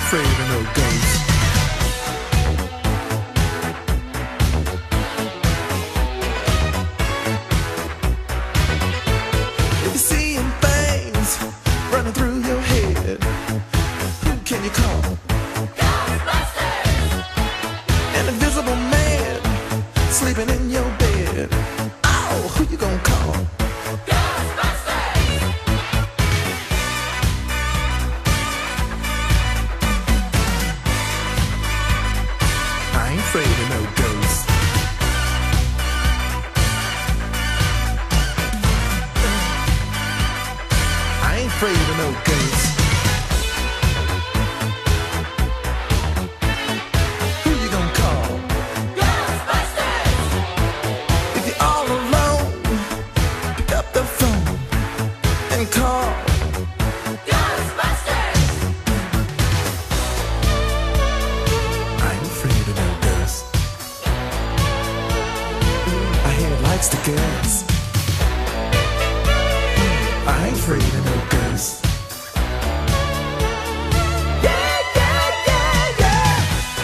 afraid of no ghosts. If you're seeing things running through your head, who can you call? Ghostbusters! An invisible man sleeping in your bed. Oh, who you gonna call? Afraid of no ghosts. I ain't afraid of no ghosts. Who you gonna call? Ghostbusters! If you're all alone, pick up the phone and call Ghostbusters! I ain't afraid of no ghosts. Likes to guess. I ain't afraid of no ghosts. Yeah, yeah, yeah, yeah.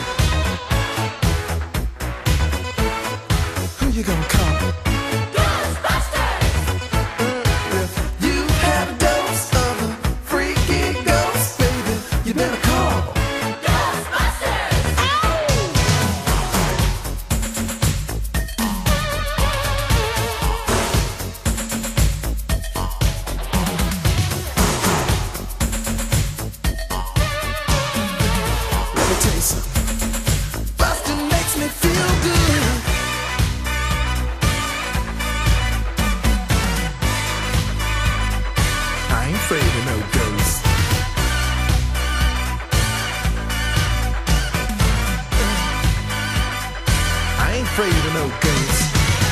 Who you gonna call? Ghostbusters! You had a dose of a freaky ghost, baby. You better call Ghostbusters! Bustin makes me feel good. I ain't afraid of no ghosts. I ain't afraid of no ghosts.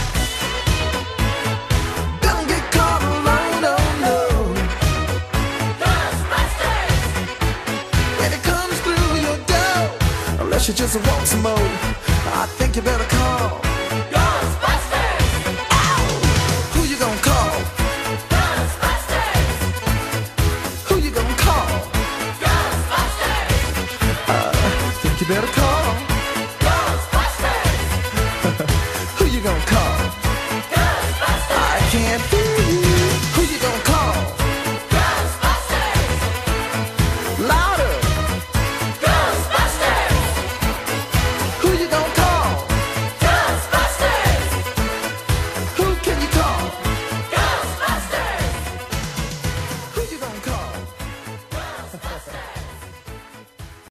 Don't get caught alone, oh no. Ghostbusters! When it comes through your door, unless you just want some more, I think you better call Ghostbusters! Ow! Who you gonna call? Ghostbusters! Who you gonna call? Ghostbusters! I think you better call